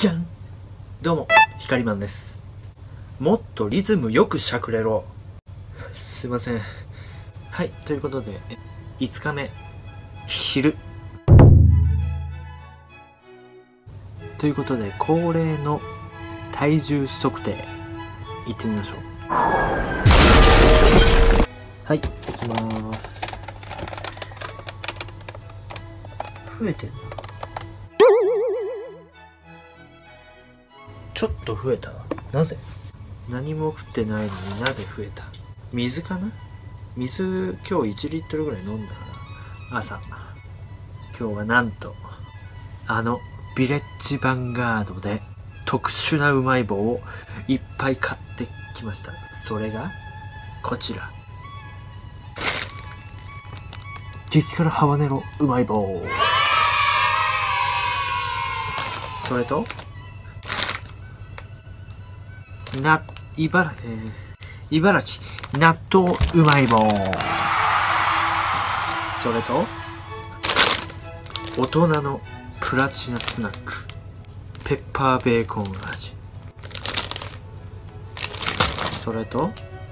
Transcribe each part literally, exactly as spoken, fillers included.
じゃん。どうもひかりマンです。もっとリズムよくしゃくれろ。すいません。はい、ということでいつかめ昼ということで恒例の体重測定いってみましょう。はい、いきます。増えてるな。ちょっと増えたな。なぜ？何も食ってないのになぜ増えた？水かな？水今日いちリットルぐらい飲んだから朝。今日はなんとあのビレッジヴァンガードで特殊なうまい棒をいっぱい買ってきました。それがこちら、激辛ハバネロうまい棒。それとな茨城、えー、茨城納豆うまい棒。それと大人のプラチナスナックペッパーベーコン味。それと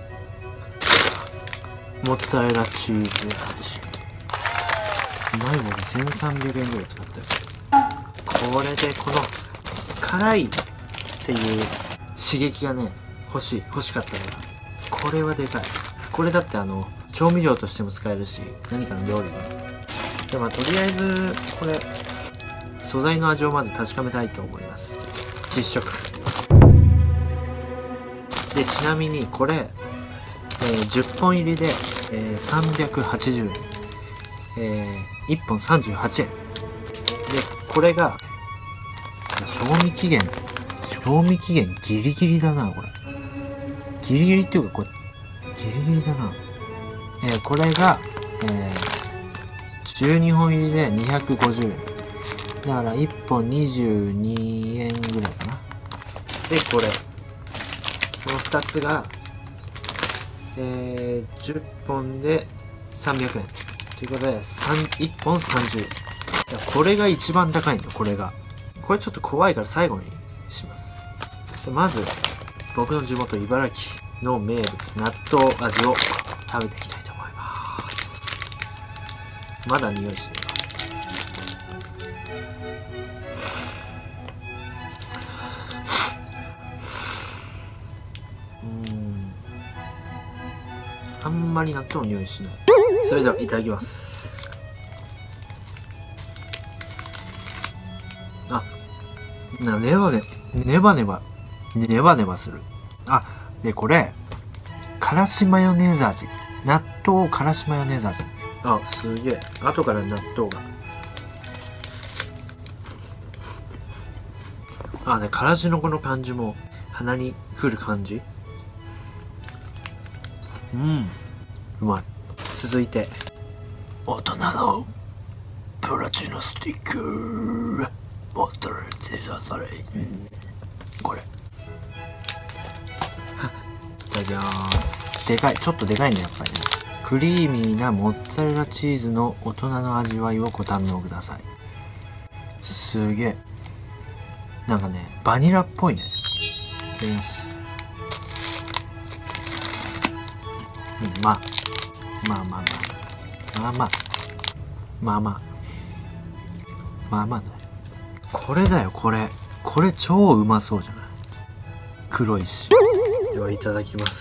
モッツァレラチーズ味。うまい棒でせんさんびゃくえんぐらい使ったよ。これでこの辛いっていう刺激がね欲しい欲しかったから、これはでかい。これだってあの調味料としても使えるし、何かの料理に。でまあとりあえずこれ素材の味をまず確かめたいと思います。実食で、ちなみにこれ、えー、じゅっぽん入りで、えー、さんびゃくはちじゅうえん、えー、いっぽんさんじゅうはちえんで、これが賞味期限賞味期限ギリギリだな。これギリギリっていうか、これギリギリだな。えー、これが、えー、じゅうにほん入りでにひゃくごじゅうえんだからいっぽんにじゅうにえんぐらいかな。でこれこのふたつが、えー、じゅっぽんでさんびゃくえんということでいっぽんさんじゅうえん。いやこれが一番高いんだ。これがこれちょっと怖いから最後にします。でまず僕の地元茨城の名物納豆味を食べていきたいと思います。まだ匂いしてる。うんあんまり納豆の匂いしない。それではいただきます。あ、なネバネネバネバネバネバする。あ、でこれからしマヨネーズ味。納豆からしマヨネーズ味。あ、すげえ。後から納豆が。あ、でからしのこの感じも鼻にくる感じ。うん、うまい。続いて大人のプラチナスティックモッツァレラチーズ。それ、うん、これいただきます。でかい。ちょっとでかいねやっぱりね。クリーミーなモッツァレラチーズの大人の味わいをご堪能ください。すげえ。なんかねバニラっぽいね。いただきます。うん、まあまあまあまあまあまあまあまあまあまあね。これだよこれこれ超うまそうじゃない？黒いし。ではいただきます。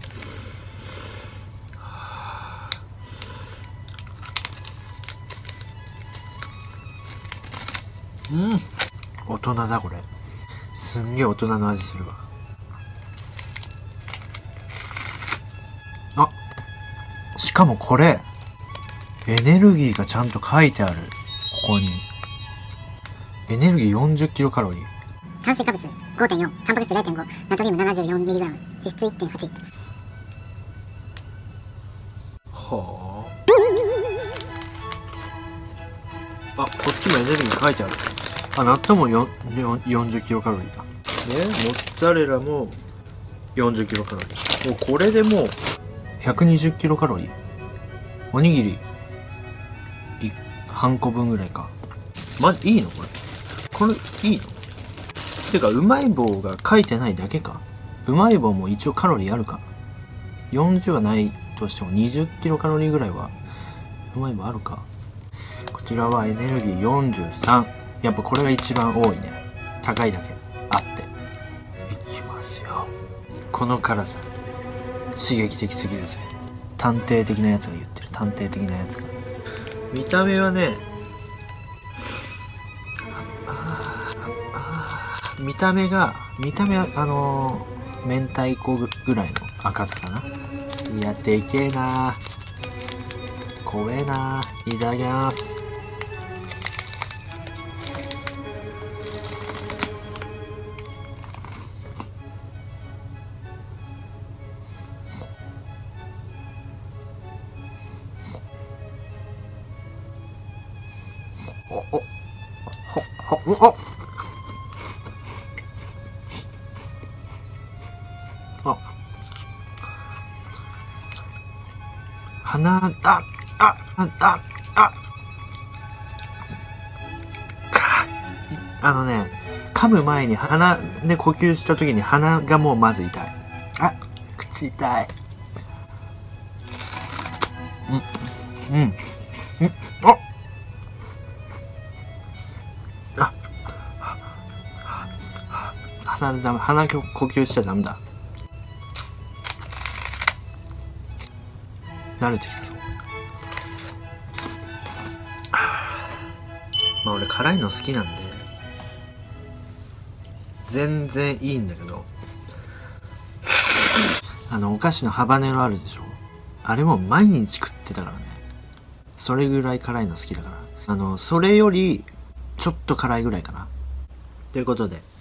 うん、大人だこれ。すんげえ大人の味するわ。あ、しかもこれエネルギーがちゃんと書いてある。ここにエネルギー よんじゅっキロカロリー、 炭水化物 ごてんよん、タンパク質 れいてんご、ナトリウム ななじゅうよんミリグラム、脂質 いってんはち。 はあ。あ、こっちもエネルギー書いてある。あ、納豆もよんじゅっキロカロリーだね。モッツァレラもよんじゅっキロカロリー。もうこれでもうひゃくにじゅっキロカロリー。おにぎり半個分ぐらいか。マジいいのこれ？これいいの？ てかうまい棒が書いてないだけか。うまい棒も一応カロリーあるか。よんじゅうはないとしてもにじゅっキロカロリーぐらいはうまい棒あるか。こちらはエネルギーよんじゅうさん。やっぱこれが一番多いね。高いだけあって。いきますよ。この辛さ刺激的すぎるぜ。探偵的なやつが言ってる。探偵的なやつが。見た目はね、見た目が見た目はあのー、明太子ぐらいの赤さかな。やっていけえなー、怖えなー。いただきます。おおほほおあ、鼻、あ、あ、あ、あ、あ、か、あのね、噛む前に鼻で呼吸した時に鼻がもうまず痛い。あ、口痛い。うん、うん、うん、あ、あ、鼻でダメ、鼻呼吸しちゃダメだ。慣れてきたぞ。まあ俺辛いの好きなんで全然いいんだけど、あのお菓子のハバネロあるでしょ。あれも毎日食ってたからね。それぐらい辛いの好きだから。あのそれよりちょっと辛いぐらいかな。ということで